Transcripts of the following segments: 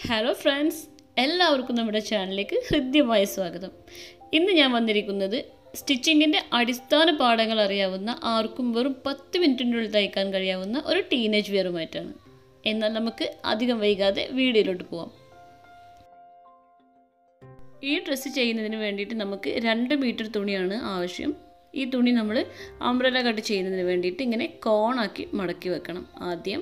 Hello friends, എല്ലാവർക്കും നമ്മുടെ ചാനലിലേക്ക് ഹൃദ്യമായ സ്വാഗതം. ഇന്ന് ഞാൻ വന്നിരിക്കുന്നത് സ്റ്റിച്ചിങ്ങിൻ്റെ അടിസ്ഥാന പാഠങ്ങൾ അറിയാവുന്ന ആർക്കും വെറും 10 മിനിറ്റിനുള്ളിൽ തയ്ക്കാൻ കഴിയാവുന്ന ഒരു ടീനേജ് വെയറുമായിട്ടാണ്. എന്നാൽ നമുക്ക് അധികം വൈകാതെ വീഡിയോയിലോട്ട് പോവാം. ഈ ഡ്രസ്സ് ചെയ്യുന്നതിന് വേണ്ടിയിട്ട് നമുക്ക് 2 മീറ്റർ തുണിയാണ് ആവശ്യം. ഈ തുണി നമ്മൾ അംബ്രല്ല കട്ട് ചെയ്യുന്നതിന് വേണ്ടിയിട്ട് ഇങ്ങനെ കോണാക്കി മടക്കി വെക്കണം. ആദ്യം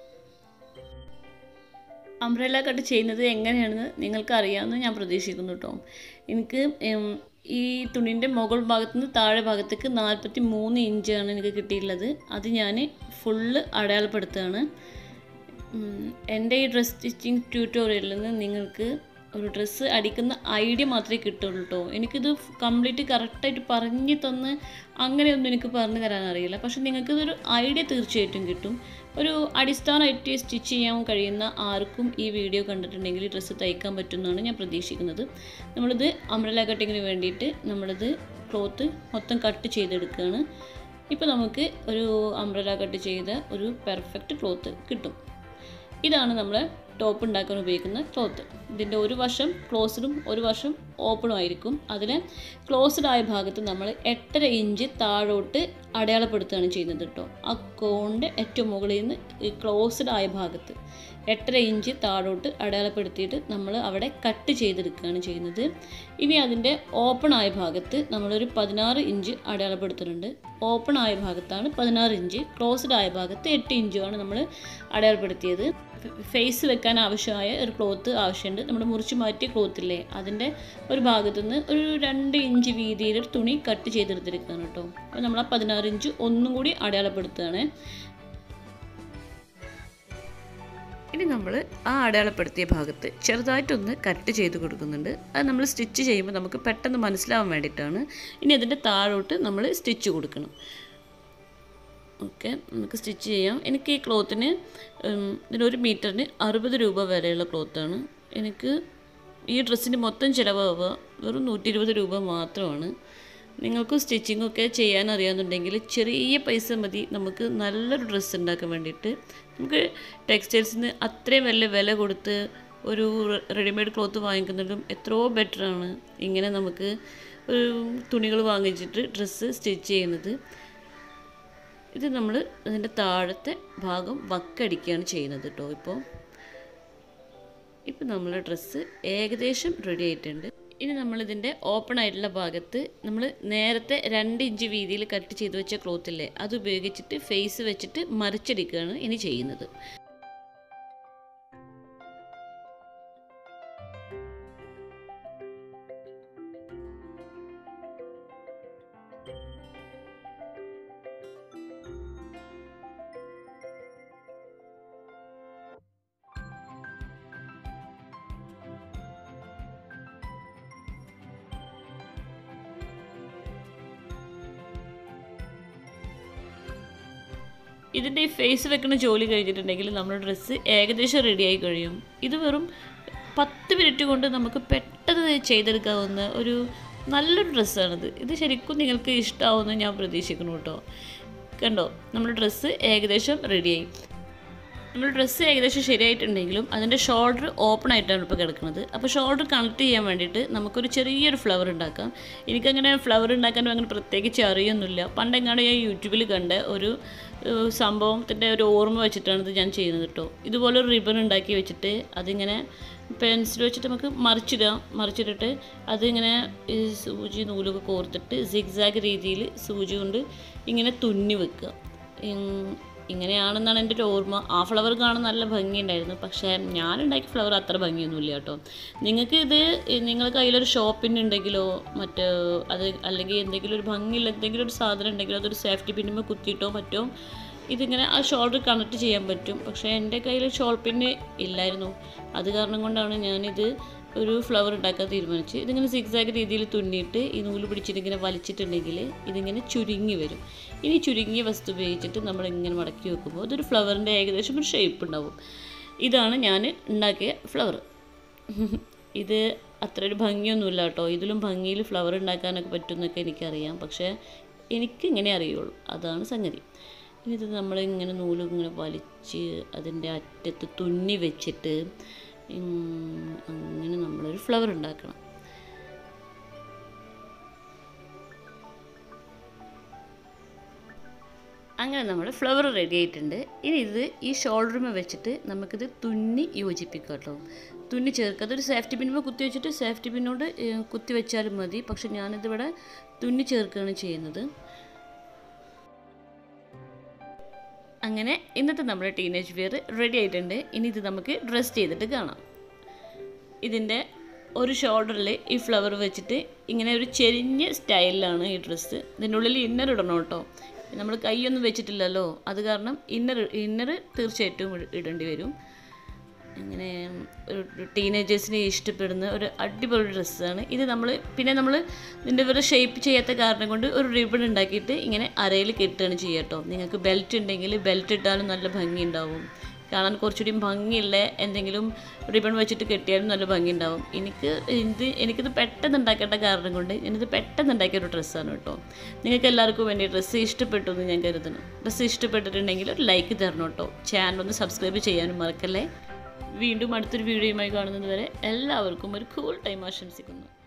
അംബ്രല്ല കട്ട് ചെയ്യുന്നത് എങ്ങനെയാണെന്ന് നിങ്ങൾക്ക് അറിയാമെന്ന് ഞാൻ പ്രതീക്ഷിക്കുന്നു കേട്ടോ. എനിക്ക് ഈ തുണിൻ്റെ മുകൾ ഭാഗത്തു നിന്ന് താഴെ ഭാഗത്തേക്ക് 43 ഇഞ്ചാണ് എനിക്ക് കിട്ടിയിട്ടുള്ളത്. അത് ഞാൻ ഫുള്ള് അടയാളപ്പെടുത്തുകയാണ്. എൻ്റെ ഈ ഡ്രസ് സ്റ്റിച്ചിങ് ട്യൂട്ടോറിയലിൽ നിന്ന് നിങ്ങൾക്ക് ഒരു ഡ്രസ്സ് അടിക്കുന്ന ഐഡിയ മാത്രമേ കിട്ടുള്ളൂ കേട്ടോ. എനിക്കിത് കംപ്ലീറ്റ് കറക്റ്റായിട്ട് പറഞ്ഞു തന്ന് അങ്ങനെയൊന്നും എനിക്ക് പറഞ്ഞു തരാൻ അറിയില്ല. പക്ഷെ നിങ്ങൾക്കിതൊരു ഐഡിയ തീർച്ചയായിട്ടും കിട്ടും. ഒരു അടിസ്ഥാനമായിട്ട് സ്റ്റിച്ച് ചെയ്യാൻ കഴിയുന്ന ആർക്കും ഈ വീഡിയോ കണ്ടിട്ടുണ്ടെങ്കിൽ ഡ്രസ്സ് തയ്ക്കാൻ പറ്റുമെന്നാണ് ഞാൻ പ്രതീക്ഷിക്കുന്നത്. നമ്മളിത് അംബ്രല്ല കട്ടിങ്ങിന് വേണ്ടിയിട്ട് നമ്മളിത് ക്ലോത്ത് മൊത്തം കട്ട് ചെയ്തെടുക്കുകയാണ്. ഇപ്പോൾ നമുക്ക് ഒരു അംബ്രല്ല കട്ട് ചെയ്ത ഒരു പെർഫെക്റ്റ് ക്ലോത്ത് കിട്ടും. ഇതാണ് നമ്മൾ ടോപ്പ് ഉണ്ടാക്കാൻ ഉപയോഗിക്കുന്ന ക്ലോത്ത്. ഇതിൻ്റെ ഒരു വശം ക്ലോസ്ഡും ഒരു വശം ഓപ്പണും ആയിരിക്കും. അതിൽ ക്ലോസ്ഡ് ആയ ഭാഗത്ത് നമ്മൾ 8.5 ഇഞ്ച് താഴോട്ട് അടയാളപ്പെടുത്തുകയാണ് ചെയ്യുന്നത് കേട്ടോ. ആ കോണിൻ്റെ ഏറ്റവും മുകളിൽ നിന്ന് ഈ ക്ലോസ്ഡ് ആയ ഭാഗത്ത് 8.5 ഇഞ്ച് താഴോട്ട് അടയാളപ്പെടുത്തിയിട്ട് നമ്മൾ അവിടെ കട്ട് ചെയ്തെടുക്കുകയാണ് ചെയ്യുന്നത്. ഇനി അതിൻ്റെ ഓപ്പൺ ആയ ഭാഗത്ത് നമ്മളൊരു 16 ഇഞ്ച് അടയാളപ്പെടുത്തുന്നുണ്ട്. ഓപ്പൺ ആയ ഭാഗത്താണ് 16 ഇഞ്ച്, ക്ലോസ്ഡ് ആയ ഭാഗത്ത് 8 ഇഞ്ചുമാണ് നമ്മൾ അടയാളപ്പെടുത്തിയത്. ഫേസ് വെക്കാൻ ആവശ്യമായ ഒരു ക്ലോത്ത് ആവശ്യമുണ്ട്. നമ്മൾ മുറിച്ച് മാറ്റിയ ക്ലോത്തില്ലേ, അതിൻ്റെ ഒരു ഭാഗത്തു നിന്ന് ഒരു 2 ഇഞ്ച് വീതിയിൽ ഒരു തുണി കട്ട് ചെയ്തെടുത്തിരിക്കുകയാണ് കേട്ടോ. അപ്പോൾ നമ്മൾ ആ 16 ഇഞ്ച് ഒന്നും കൂടി അടയാളപ്പെടുത്തുകയാണ്. ഇനി നമ്മൾ ആ അടയാളപ്പെടുത്തിയ ഭാഗത്ത് ചെറുതായിട്ടൊന്ന് കട്ട് ചെയ്ത് കൊടുക്കുന്നുണ്ട്. അത് നമ്മൾ സ്റ്റിച്ച് ചെയ്യുമ്പോൾ നമുക്ക് പെട്ടെന്ന് മനസ്സിലാവാൻ വേണ്ടിയിട്ടാണ്. ഇനി അതിൻ്റെ താഴോട്ട് നമ്മൾ സ്റ്റിച്ച് കൊടുക്കണം. ഓക്കെ, നമുക്ക് സ്റ്റിച്ച് ചെയ്യാം. എനിക്ക് ഈ ക്ലോത്തിന് ഇതിനൊരു മീറ്ററിന് 60 രൂപ വരെയുള്ള ക്ലോത്താണ്. എനിക്ക് ഈ ഡ്രസ്സിന് മൊത്തം ചിലവാവുക വെറും 120 രൂപ മാത്രമാണ്. നിങ്ങൾക്ക് സ്റ്റിച്ചിങ്ങൊക്കെ ചെയ്യാൻ അറിയാമെന്നുണ്ടെങ്കിൽ ചെറിയ പൈസ മതി നമുക്ക് നല്ലൊരു ഡ്രസ്സ് ഉണ്ടാക്കാൻ വേണ്ടിയിട്ട്. നമുക്ക് ടെക്സ്റ്റൈൽസിൽ നിന്ന് അത്രയും വലിയ വില കൊടുത്ത് ഒരു റെഡിമെയ്ഡ് ക്ലോത്ത് വാങ്ങിക്കുന്നതും എത്രയോ ബെറ്ററാണ് ഇങ്ങനെ നമുക്ക് ഒരു തുണികൾ വാങ്ങിച്ചിട്ട് ഡ്രസ്സ് സ്റ്റിച്ച് ചെയ്യുന്നത്. ഇത് നമ്മൾ അതിൻ്റെ താഴത്തെ ഭാഗം വക്കടിക്കുകയാണ് ചെയ്യുന്നത് കേട്ടോ. ഇപ്പോൾ നമ്മളെ ഡ്രസ്സ് ഏകദേശം റെഡി ആയിട്ടുണ്ട്. ഇനി നമ്മളിതിൻ്റെ ഓപ്പൺ ആയിട്ടുള്ള ഭാഗത്ത് നമ്മൾ നേരത്തെ 2 ഇഞ്ച് വീതിയിൽ കട്ട് ചെയ്ത് വെച്ച ക്ലോത്തില്ലേ, അത് ഉപയോഗിച്ചിട്ട് ഫേസ് വെച്ചിട്ട് മറിച്ചടിക്കുകയാണ് ഇനി ചെയ്യുന്നത്. ഇതിൻ്റെ ഈ ഫേസ് വെക്കുന്ന ജോലി കഴിഞ്ഞിട്ടുണ്ടെങ്കിൽ നമ്മുടെ ഡ്രസ്സ് ഏകദേശം റെഡിയായി കഴിയും. ഇത് വെറും 10 മിനിറ്റ് കൊണ്ട് നമുക്ക് പെട്ടെന്ന് ചെയ്തെടുക്കാവുന്ന ഒരു നല്ലൊരു ഡ്രസ്സാണിത്. ഇത് ശരിക്കും നിങ്ങൾക്ക് ഇഷ്ടമാവുമെന്ന് ഞാൻ പ്രതീക്ഷിക്കുന്നു കേട്ടോ. കണ്ടോ, നമ്മുടെ ഡ്രസ്സ് ഏകദേശം റെഡിയായി. നമ്മൾ ഡ്രസ്സ് ഏകദേശം ശരിയായിട്ടുണ്ടെങ്കിലും അതിൻ്റെ ഷോൾഡർ ഓപ്പൺ ആയിട്ടാണ് ഇപ്പോൾ കിടക്കുന്നത്. അപ്പോൾ ഷോൾഡർ കണക്ട് ചെയ്യാൻ വേണ്ടിയിട്ട് നമുക്കൊരു ചെറിയൊരു ഫ്ലവർ ഉണ്ടാക്കാം. എനിക്കങ്ങനെ ഫ്ലവർ ഉണ്ടാക്കാനും അങ്ങനെ പ്രത്യേകിച്ച് അറിയൊന്നുമില്ല. പണ്ടെങ്ങാണ്ട് ഞാൻ യൂട്യൂബിൽ കണ്ട ഒരു സംഭവത്തിൻ്റെ ഒരു ഓർമ്മ വെച്ചിട്ടാണ് ഇത് ഞാൻ ചെയ്യുന്നത് കേട്ടോ. ഇതുപോലെ ഒരു റിബൺ ഉണ്ടാക്കി വെച്ചിട്ട് അതിങ്ങനെ പെൻസിൽ വെച്ചിട്ട് നമുക്ക് മറിച്ചിട്ടിട്ട് അതിങ്ങനെ സൂചി നൂലൊക്കെ കോർത്തിട്ട് സിഗ്സാഗ് രീതിയിൽ സൂചി കൊണ്ട് ഇങ്ങനെ തുന്നി വെക്കുക. ഇങ്ങനെയാണെന്നാണ് എൻ്റെ ഒരു ഓർമ്മ. ആ ഫ്ലവർ കാണാൻ നല്ല ഭംഗിയുണ്ടായിരുന്നു. പക്ഷേ ഞാനുണ്ടാക്കിയ ഫ്ലവർ അത്ര ഭംഗിയൊന്നുമില്ല കേട്ടോ. നിങ്ങൾക്ക് നിങ്ങൾ കയ്യിലൊരു ഷോപ്പിന് ഉണ്ടെങ്കിലോ അത് അല്ലെങ്കിൽ എന്തെങ്കിലും ഒരു ഭംഗിയുള്ള എന്തെങ്കിലും ഒരു സാധനം ഉണ്ടെങ്കിലോ അതൊരു സേഫ്റ്റി പിന്നുമ്പോൾ കുത്തിയിട്ടോ മറ്റോ ഇതിങ്ങനെ ആ ഷോൾഡർ കണക്ട് ചെയ്യാൻ പറ്റും. പക്ഷേ എൻ്റെ കയ്യിൽ ഷോൾ പിന്ന് ഇല്ലായിരുന്നു. അത് കാരണം കൊണ്ടാണ് ഞാനിത് ഒരു ഫ്ലവർ ഉണ്ടാക്കാൻ തീരുമാനിച്ച്. ഇതിങ്ങനെ സിഗ്സാഗ് രീതിയിൽ തുന്നിയിട്ട് ഈ നൂല് പിടിച്ചിട്ട് ഇങ്ങനെ വലിച്ചിട്ടുണ്ടെങ്കിൽ ഇതിങ്ങനെ ചുരുങ്ങി വരും. ഇനി ചുരുങ്ങിയ വസ്തു ഉപയോഗിച്ചിട്ട് നമ്മളിങ്ങനെ മടക്കി വെക്കുമ്പോൾ അതൊരു ഫ്ലവറിൻ്റെ ഏകദേശം ഒരു ഷേപ്പ് ഉണ്ടാവും. ഇതാണ് ഞാൻ ഉണ്ടാക്കിയ ഫ്ലവർ. ഇത് അത്ര ഒരു ഭംഗിയൊന്നുമില്ല കേട്ടോ. ഇതിലും ഭംഗിയിൽ ഫ്ലവർ ഉണ്ടാക്കാനൊക്കെ പറ്റുമെന്നൊക്കെ എനിക്കറിയാം. പക്ഷേ എനിക്ക് ഇങ്ങനെ അറിയുള്ളൂ, അതാണ് സംഗതി. ഇനി ഇത് നമ്മളിങ്ങനെ നൂല് ഇങ്ങനെ വലിച്ച് അതിൻ്റെ അറ്റത്ത് തുന്നി വെച്ചിട്ട് അങ്ങനെ നമ്മളൊരു ഫ്ലവർ ഉണ്ടാക്കണം. അങ്ങനെ നമ്മുടെ ഫ്ലവർ റെഡി ആയിട്ടുണ്ട്. ഇനി ഇത് ഈ ഷോൾഡറുമേ വെച്ചിട്ട് നമുക്കിത് തുന്നി യോജിപ്പിക്കാം കേട്ടോ. തുന്നി ചേർക്കുക. അതൊരു സേഫ്റ്റി പിന്നുമ്പോൾ കുത്തി വെച്ചിട്ട് സേഫ്റ്റി പിന്നോട് കുത്തി വെച്ചാലും മതി. പക്ഷെ ഞാനിതിവിടെ തുന്നി ചേർക്കുകയാണ് ചെയ്യുന്നത്. അങ്ങനെ ഇന്നത്തെ നമ്മുടെ ടീനേജ് വെയർ റെഡി ആയിട്ടുണ്ട്. ഇനി ഇത് നമുക്ക് ഡ്രസ് ചെയ്തിട്ട് കാണാം. ഇതിൻ്റെ ഒരു ഷോൾഡറിൽ ഈ ഫ്ലവർ വെച്ചിട്ട് ഇങ്ങനെ ഒരു ചെരിഞ്ഞ സ്റ്റൈലിലാണ് ഈ ഡ്രസ്സ്. ഇതിൻ്റെ ഉള്ളിൽ ഇന്നർ ഇടണം കേട്ടോ. നമ്മൾ കൈയൊന്നും വെച്ചിട്ടില്ലല്ലോ, അത് കാരണം ഇന്നർ തീർച്ചയായിട്ടും ഇടേണ്ടി വരും. ഇങ്ങനെ ഒരു ടീനേജേഴ്സിനെ ഇഷ്ടപ്പെടുന്ന ഒരു അടിപൊളി ഡ്രസ്സാണ് ഇത്. നമ്മൾ ഇതിൻ്റെ വേറെ ഷേപ്പ് ചെയ്യാത്ത കാരണം കൊണ്ട് ഒരു റിബൺ ഉണ്ടാക്കിയിട്ട് ഇങ്ങനെ അരയിൽ കെട്ടുകയാണ് ചെയ്യുക കേട്ടോ. നിങ്ങൾക്ക് ബെൽറ്റ് ഉണ്ടെങ്കിൽ ബെൽറ്റ് ഇട്ടാലും നല്ല ഭംഗി ഉണ്ടാവും. കാണാൻ കുറച്ചുകൂടി ഭംഗിയുള്ള എന്തെങ്കിലും റിബൺ വെച്ചിട്ട് കെട്ടിയാലും നല്ല ഭംഗി ഉണ്ടാവും. എനിക്കിത് പെട്ടെന്ന് ഉണ്ടാക്കേണ്ട കാരണം കൊണ്ട് ഞാനിത് പെട്ടെന്ന് ഉണ്ടാക്കിയ ഒരു ഡ്രസ്സാണ് കേട്ടോ. നിങ്ങൾക്ക് എല്ലാവർക്കും വേണ്ടി ഡ്രസ്സ് ഇഷ്ടപ്പെട്ടു എന്ന് ഞാൻ കരുതുന്നു. ഡ്രസ്സ് ഇഷ്ടപ്പെട്ടിട്ടുണ്ടെങ്കിൽ ഒരു ലൈക്ക് തരണം കേട്ടോ. ചാനൽ ഒന്ന് സബ്സ്ക്രൈബ് ചെയ്യാനും മറക്കല്ലേ. വീണ്ടും അടുത്തൊരു വീഡിയോയുമായി കാണുന്നത് വരെ എല്ലാവർക്കും ഒരു കൂൾ ടൈം ആശംസിക്കുന്നു.